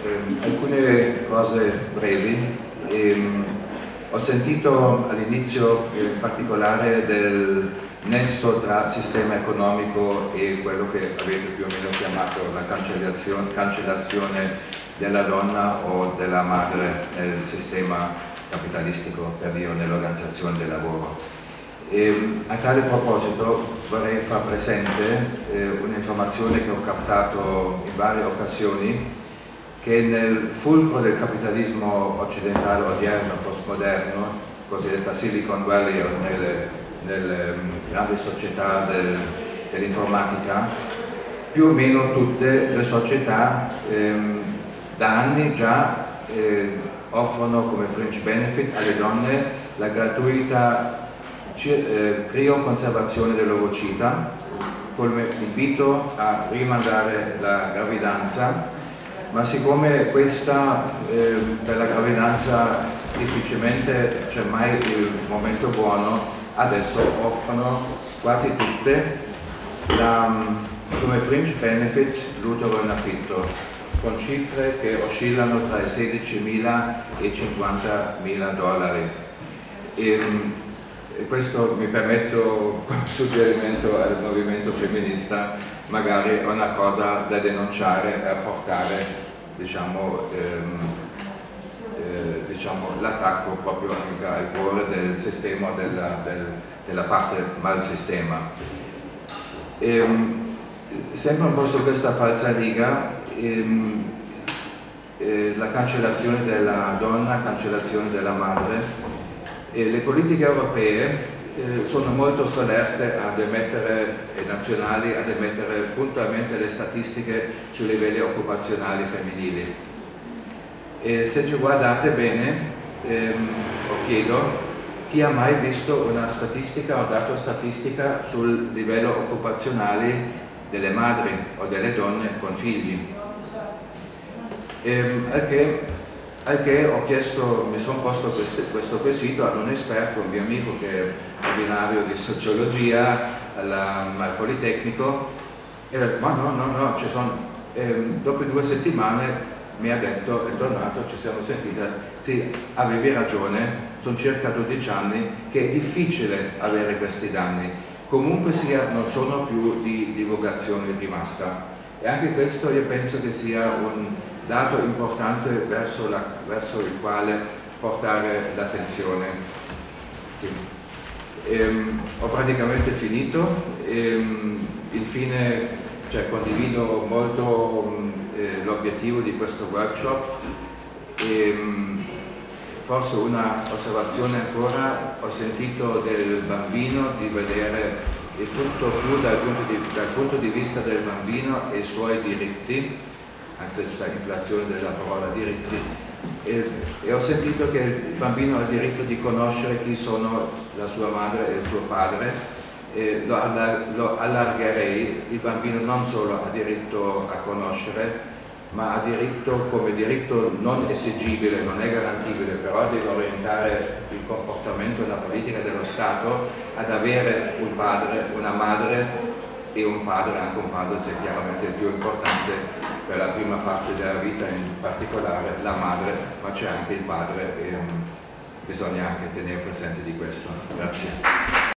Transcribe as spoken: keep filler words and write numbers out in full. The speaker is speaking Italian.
ehm, alcune cose brevi. Ehm, ho sentito all'inizio in particolare del nesso tra sistema economico e quello che avete più o meno chiamato la cancellazione, cancellazione della donna o della madre nel sistema capitalistico, per dire, nell'organizzazione del lavoro. E a tale proposito vorrei far presente eh, un'informazione che ho captato in varie occasioni, che nel fulcro del capitalismo occidentale odierno, postmoderno, cosiddetta Silicon Valley o nelle, nelle grandi società del, dell'informatica, più o meno tutte le società ehm, da anni già eh, offrono come fringe benefit alle donne la gratuita eh, crioconservazione dell'ovocita, come invito a rimandare la gravidanza, ma siccome questa eh, per la gravidanza difficilmente c'è mai il momento buono, adesso offrono quasi tutte la, come fringe benefit l'utero in affitto, con cifre che oscillano tra i sedicimila e i cinquantamila dollari. E, e questo mi permetto come suggerimento al movimento femminista, magari è una cosa da denunciare e a portare, diciamo, ehm, eh, diciamo, l'attacco proprio anche al cuore del sistema, della, del, della parte malsistema. Ehm, sempre un po' su questa falsariga, ehm, eh, la cancellazione della donna, cancellazione della madre. E le politiche europee eh, sono molto solerte ad emettere, e nazionali, ad emettere puntualmente le statistiche sui livelli occupazionali femminili. E se ci guardate bene, ehm, o chiedo, chi ha mai visto una statistica o dato statistica sul livello occupazionale delle madri o delle donne con figli? Ehm, al che Al che ho chiesto, mi sono posto questo, questo quesito ad un esperto, un mio amico che è ordinario di sociologia alla, al Politecnico, e ho detto, ma no, no, no, ci sono. E dopo due settimane mi ha detto, è tornato, ci siamo sentiti, sì, avevi ragione, sono circa dodici anni che è difficile avere questi danni, comunque sia non sono più di divulgazione di massa. E anche questo io penso che sia un dato importante verso, la, verso il quale portare l'attenzione. Sì. Ehm, ho praticamente finito. Ehm, infine, cioè, condivido molto eh, l'obiettivo di questo workshop. Ehm, forse una osservazione ancora, ho sentito del bambino di vedere il tutto più dal punto di, dal punto di vista del bambino e i suoi diritti, anzi questa inflazione della parola diritti, e, e ho sentito che il bambino ha il diritto di conoscere chi sono la sua madre e il suo padre, e lo, lo allargherei, il bambino non solo ha diritto a conoscere, ma ha diritto, come diritto non esigibile, non è garantibile, però deve orientare il comportamento e la politica dello Stato ad avere un padre, una madre e un padre, anche un padre se chiaramente è più importante per la prima parte della vita, in particolare la madre, ma c'è anche il padre e um, bisogna anche tenere presente di questo. Grazie.